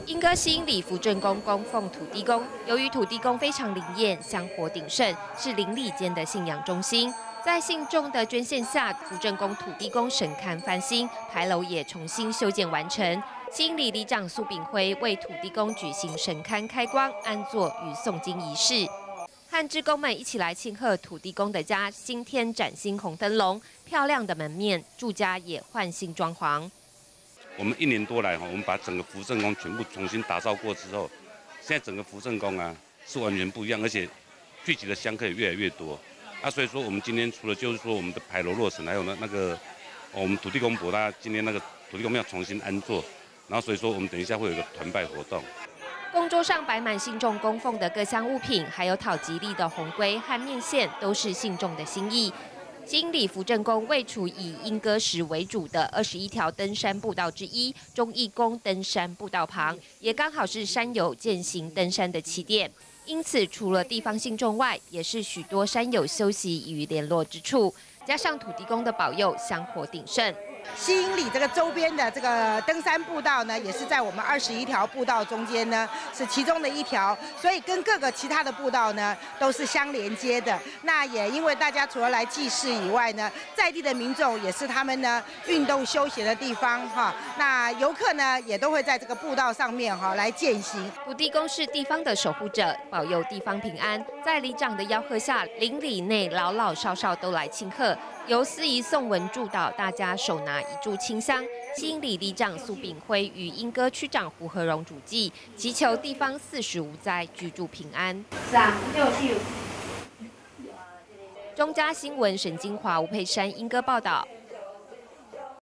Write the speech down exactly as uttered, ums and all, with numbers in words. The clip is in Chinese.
莺歌新里福正宫供奉土地公，由于土地公非常灵验，香火鼎盛，是邻里间的信仰中心。在信众的捐献下，福正宫土地公神龛翻新，牌楼也重新修建完成。新里里长苏炳辉为土地公举行神龛开光、安坐与诵经仪式，和志工们一起来庆贺土地公的家新添崭新红灯笼，漂亮的门面，住家也换新装潢。 我们一年多来哈，我们把整个福正宫全部重新打造过之后，现在整个福正宫啊是完全不一样，而且聚集的香客也越来越多。啊，所以说我们今天除了就是说我们的牌楼落成，还有那那个、哦、我们土地公伯他今天那个土地公庙重新安坐，然后所以说我们等一下会有一个团拜活动。 供桌上摆满信众供奉的各项物品，还有讨吉利的红龟和面线，都是信众的心意。 新里福正宫位处以莺歌石为主的二十一条登山步道之一，忠义宫登山步道旁，也刚好是山友践行登山的起点。因此，除了地方信众外，也是许多山友休息与联络之处。加上土地公的保佑，香火鼎盛。 新营里这个周边的这个登山步道呢，也是在我们二十一条步道中间呢，是其中的一条，所以跟各个其他的步道呢都是相连接的。那也因为大家除了来祭祀以外呢，在地的民众也是他们呢运动休闲的地方哈。那游客呢也都会在这个步道上面哈来践行。 土地公是地方的守护者，保佑地方平安。在里长的吆喝下，邻里内老老少少都来庆贺。 由司仪宋文祝祷，大家手拿一炷清香。新里里长苏炳辉与莺歌区长胡和荣主祭，祈求地方四时无灾，居住平安。中嘉新闻沈金华、吴佩珊、莺歌报道。